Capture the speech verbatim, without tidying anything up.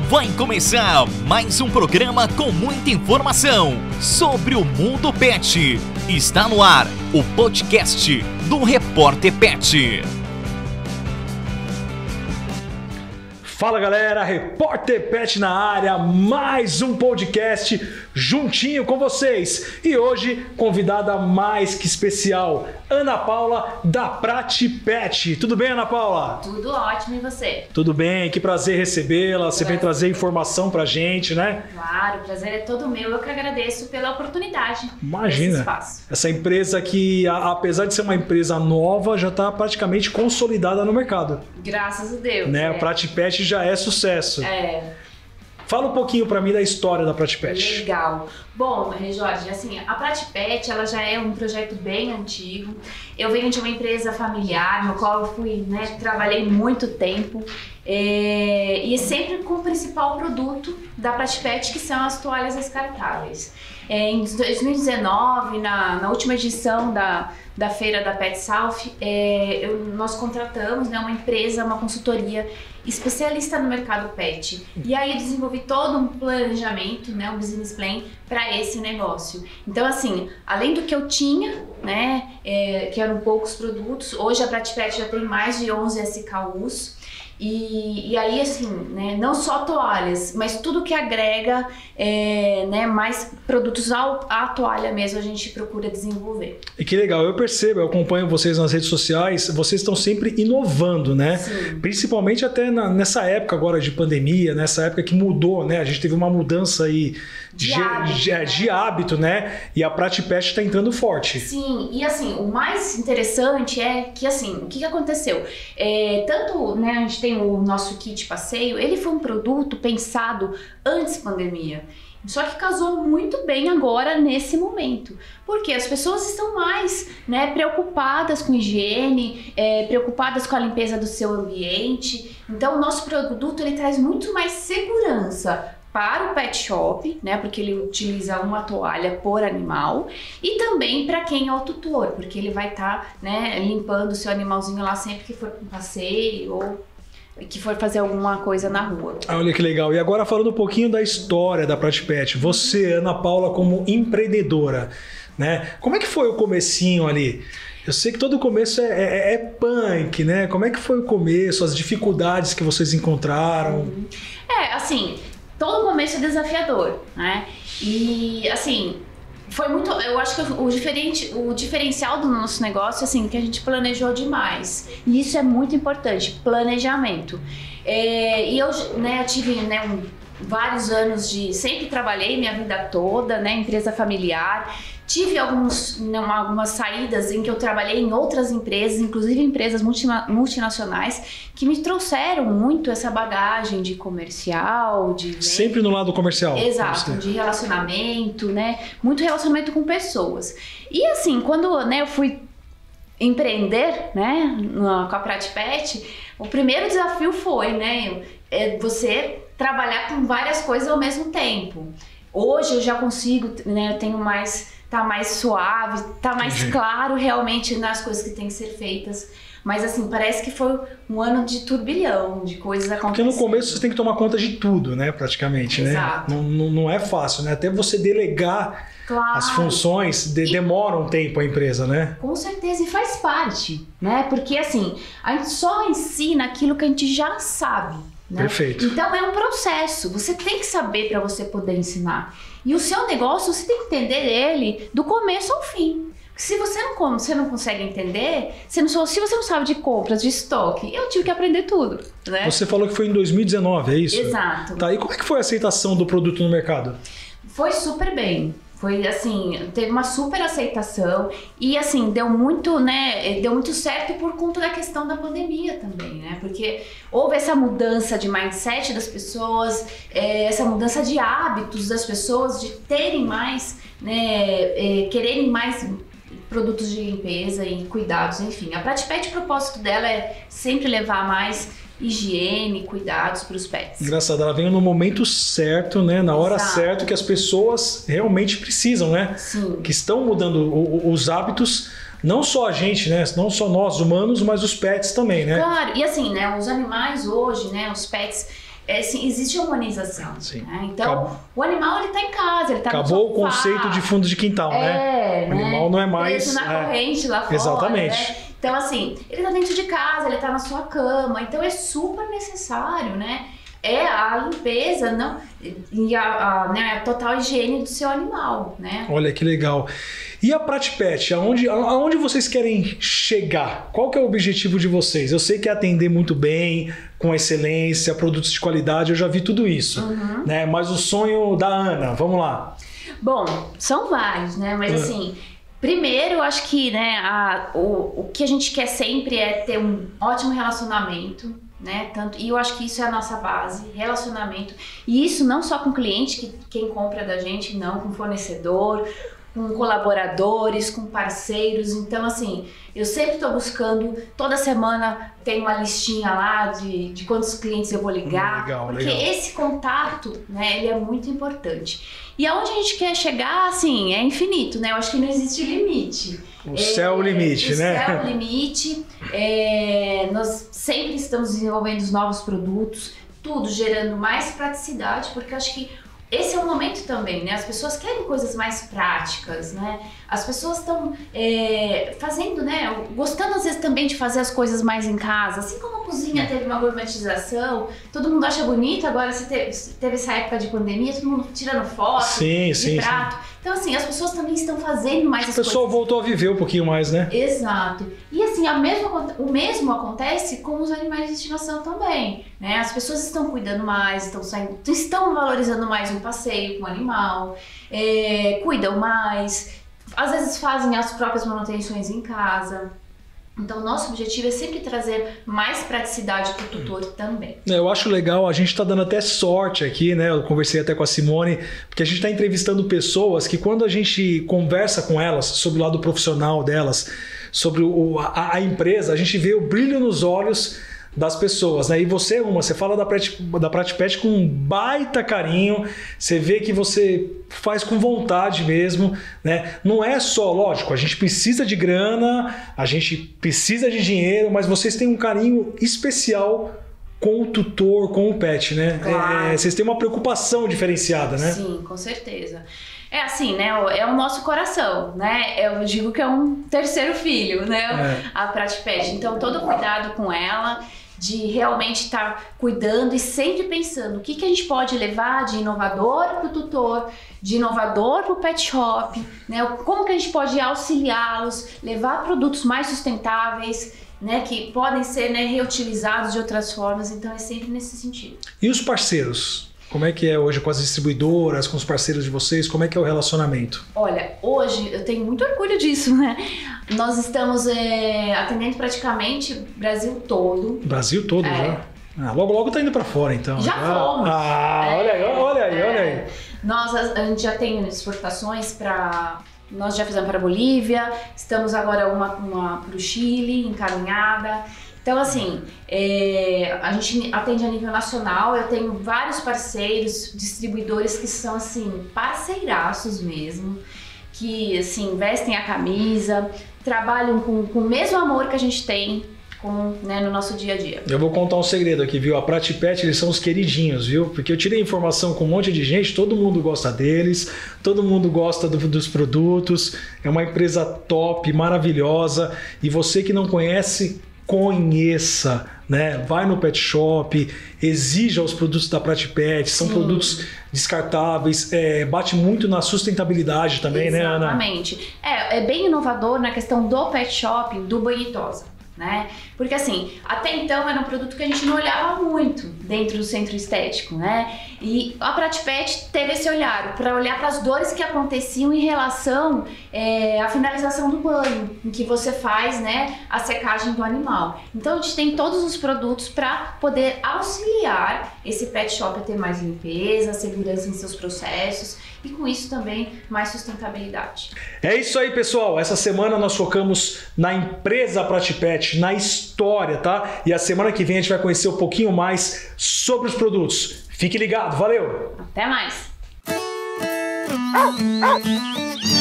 Vai começar mais um programa com muita informação sobre o mundo pet. Está no ar o podcast do Repórter Pet. Fala galera, Repórter Pet na área, mais um podcast juntinho com vocês. E hoje, convidada mais que especial, Ana Paula da Pratipet. Tudo bem, Ana Paula? Tudo ótimo, e você? Tudo bem, que prazer recebê-la. Você vem trazer informação pra gente, né? Claro, o prazer é todo meu. Eu que agradeço pela oportunidade. Imagina, desse espaço. Essa empresa que, apesar de ser uma empresa nova, já está praticamente consolidada no mercado. Graças a Deus. Né? É. A Pratipet já é sucesso. É. Fala um pouquinho para mim da história da Pratipet. Legal. Bom, Jorge, assim, a Pratipet, ela já é um projeto bem antigo. Eu venho de uma empresa familiar, no qual eu fui, né, trabalhei muito tempo. É, e sempre com o principal produto da Pratipet, que são as toalhas descartáveis. É, em dois mil e dezenove, na, na última edição da, da feira da Pet South, é, eu, nós contratamos, né, uma empresa, uma consultoria especialista no mercado pet. E aí eu desenvolvi todo um planejamento, né, um business plan para esse negócio. Então, assim, além do que eu tinha, né, é, que eram poucos produtos, hoje a Pratipet já tem mais de onze S K Us. E, e aí, assim, né, não só toalhas, mas tudo que agrega é, né, mais produtos ao, à toalha mesmo, a gente procura desenvolver. E que legal, eu percebo, eu acompanho vocês nas redes sociais, vocês estão sempre inovando, né? Sim. Principalmente até na, nessa época agora de pandemia, nessa época que mudou, né? A gente teve uma mudança aí de, de, hábito, de, né? de hábito, né? E a Pratipet está entrando forte. Sim, e assim, o mais interessante é que, assim, o que, que aconteceu? É, tanto, né, a gente tem o nosso kit passeio, ele foi um produto pensado antes da pandemia. Só que casou muito bem agora nesse momento, porque as pessoas estão mais, né, preocupadas com higiene, é, preocupadas com a limpeza do seu ambiente. Então o nosso produto ele traz muito mais segurança para o pet shop, né, porque ele utiliza uma toalha por animal, e também para quem é o tutor, porque ele vai estar, tá, né, limpando o seu animalzinho lá sempre que for para um passeio ou que for fazer alguma coisa na rua. Ah, olha que legal. E agora falando um pouquinho da história da Pratipet. Você, Ana Paula, como empreendedora, né? Como é que foi o comecinho ali? Eu sei que todo começo é, é, é punk, né? Como é que foi o começo, as dificuldades que vocês encontraram? É, assim, todo começo é desafiador, né? E, assim, foi muito, eu acho que o, diferente, o diferencial do nosso negócio, assim, que a gente planejou demais. E isso é muito importante, planejamento. É, e eu, né, eu tive, né, um, vários anos de... Sempre trabalhei minha vida toda, né, empresa familiar. Tive alguns, né, algumas saídas em que eu trabalhei em outras empresas, inclusive empresas multina, multinacionais, que me trouxeram muito essa bagagem de comercial, de venda. Sempre no lado comercial. Exato, de relacionamento, né? Muito relacionamento com pessoas. E assim, quando, né, eu fui empreender, né, com a Pratipet, o primeiro desafio foi, né, é você trabalhar com várias coisas ao mesmo tempo. Hoje eu já consigo, né, eu tenho mais... Tá mais suave, tá mais Entendi. Claro realmente nas coisas que têm que ser feitas. Mas assim, parece que foi um ano de turbilhão, de coisas acontecendo. Porque no começo você tem que tomar conta de tudo, né? Praticamente, Exato. né? Não, não, não é fácil, né? Até você delegar claro. As funções, de, demora um tempo a empresa, né? Com certeza, e faz parte, né? Porque assim, a gente só ensina aquilo que a gente já sabe. Né? Perfeito. Então é um processo, você tem que saber para você poder ensinar. E o seu negócio, você tem que entender ele do começo ao fim. Se você não, você não consegue entender, você não, se você não sabe de compras, de estoque, eu tive que aprender tudo. Né? Você falou que foi em dois mil e dezenove, é isso? Exato. Tá, e como é que foi a aceitação do produto no mercado? Foi super bem. Foi assim, teve uma super aceitação e assim, deu muito, né, deu muito certo por conta da questão da pandemia também, né, porque houve essa mudança de mindset das pessoas, é, essa mudança de hábitos das pessoas, de terem mais, né, é, quererem mais produtos de limpeza e cuidados, enfim. A Pratipet, o propósito dela é sempre levar mais higiene, cuidados para os pets. Engraçado, ela veio no momento certo, né? Na hora Exato. certa que as pessoas realmente precisam, né? Sim. Que estão mudando o, o, os hábitos, não só a gente, né? Não só nós humanos, mas os pets também, né? Claro, e assim, né? Os animais hoje, né? Os pets, é, assim, existe humanização. Sim. Né? Então, Acabou. o animal, ele tá em casa, ele tá Acabou no o sofá. conceito de fundo de quintal, é, né? O animal né? não é mais... Preso na é, corrente lá fora. Exatamente. Né? Então, assim, ele tá dentro de casa, ele tá na sua cama, então é super necessário, né? É a limpeza não, e a, a, né, a total higiene do seu animal, né? Olha que legal. E a Pratipet, aonde, aonde vocês querem chegar? Qual que é o objetivo de vocês? Eu sei que é atender muito bem, com excelência, produtos de qualidade, eu já vi tudo isso. Uhum. Né? Mas o sonho da Ana, vamos lá. Bom, são vários, né? Mas uhum. assim... Primeiro, eu acho que né, a, o, o que a gente quer sempre é ter um ótimo relacionamento, né? Tanto, e eu acho que isso é a nossa base, relacionamento. E isso não só com o cliente, que, quem compra da gente, não, com fornecedor, com colaboradores, com parceiros. Então, assim, eu sempre estou buscando, toda semana tem uma listinha lá de, de quantos clientes eu vou ligar. Legal, porque legal. esse contato, né, ele é muito importante. E aonde a gente quer chegar, assim, é infinito, né? Eu acho que não existe limite. O céu é o limite, o né? O céu é o limite. É, nós sempre estamos desenvolvendo novos produtos, tudo gerando mais praticidade, porque eu acho que esse é o momento também, né? As pessoas querem coisas mais práticas, né? As pessoas estão é, fazendo, né? Gostando às vezes também de fazer as coisas mais em casa. Assim como a cozinha teve uma gourmetização, todo mundo acha bonito, agora você teve, teve essa época de pandemia, todo mundo tirando foto sim, de sim, prato. Sim. Então assim, as pessoas também estão fazendo mais as coisas. O pessoal voltou a viver um pouquinho mais, né? Exato. E assim, a mesma, o mesmo acontece com os animais de estimação também, né? As pessoas estão cuidando mais, estão, saindo, estão valorizando mais um passeio com o animal, é, cuidam mais, às vezes fazem as próprias manutenções em casa. Então, nosso objetivo é sempre trazer mais praticidade para o tutor também. Eu acho legal, a gente está dando até sorte aqui, né? Eu conversei até com a Simone, porque a gente está entrevistando pessoas que quando a gente conversa com elas sobre o lado profissional delas, sobre o, a, a empresa, a gente vê o brilho nos olhos das pessoas, né? E você é uma, você fala da Prat, da Pratipet com um baita carinho, você vê que você faz com vontade mesmo, né? Não é só, lógico, a gente precisa de grana, a gente precisa de dinheiro, mas vocês têm um carinho especial com o tutor, com o pet, né? Claro. É, vocês têm uma preocupação diferenciada, né? Sim, com certeza. É assim, né? É o nosso coração, né? Eu digo que é um terceiro filho, né? É. A Pratipet. Então, todo cuidado com ela, de realmente estar cuidando e sempre pensando o que, que a gente pode levar de inovador para o tutor, de inovador para o pet shop, né? Como que a gente pode auxiliá-los, levar produtos mais sustentáveis, né? Que podem ser, né, reutilizados de outras formas. Então, é sempre nesse sentido. E os parceiros? Como é que é hoje com as distribuidoras, com os parceiros de vocês? Como é que é o relacionamento? Olha, hoje eu tenho muito orgulho disso, né? Nós estamos é, atendendo praticamente o Brasil todo. Brasil todo, é. já? Ah, logo, logo tá indo para fora, então. Já ah, fomos. Ah, é, olha aí, olha aí, é. olha aí. Nós, a, a gente já tem exportações para... Nós já fizemos para a Bolívia, estamos agora uma, uma para o Chile, encaminhada. Então, assim, é, a gente atende a nível nacional, eu tenho vários parceiros, distribuidores que são, assim, parceiraços mesmo, que, assim, vestem a camisa, trabalham com, com o mesmo amor que a gente tem com, né, no nosso dia a dia. Eu vou contar um segredo aqui, viu? A Pratipet, eles são os queridinhos, viu? Porque eu tirei informação com um monte de gente, todo mundo gosta deles, todo mundo gosta do, dos produtos, é uma empresa top, maravilhosa, e você que não conhece... conheça, né? Vai no pet shop, exija os produtos da Pratipet, são Sim. produtos descartáveis, é, bate muito na sustentabilidade também, Exatamente. né, Ana? Exatamente. É, é bem inovador na questão do pet shop, do banho e tosa, né? Porque assim, até então era um produto que a gente não olhava muito dentro do centro estético, né? E a Pratipet teve esse olhar, para olhar para as dores que aconteciam em relação é, à finalização do banho, em que você faz, né, a secagem do animal. Então a gente tem todos os produtos para poder auxiliar esse pet shop a ter mais limpeza, segurança em seus processos e com isso também mais sustentabilidade. É isso aí, pessoal. Essa semana nós focamos na empresa Pratipet, na história, tá? E a semana que vem a gente vai conhecer um pouquinho mais sobre os produtos. Fique ligado, valeu! Até mais!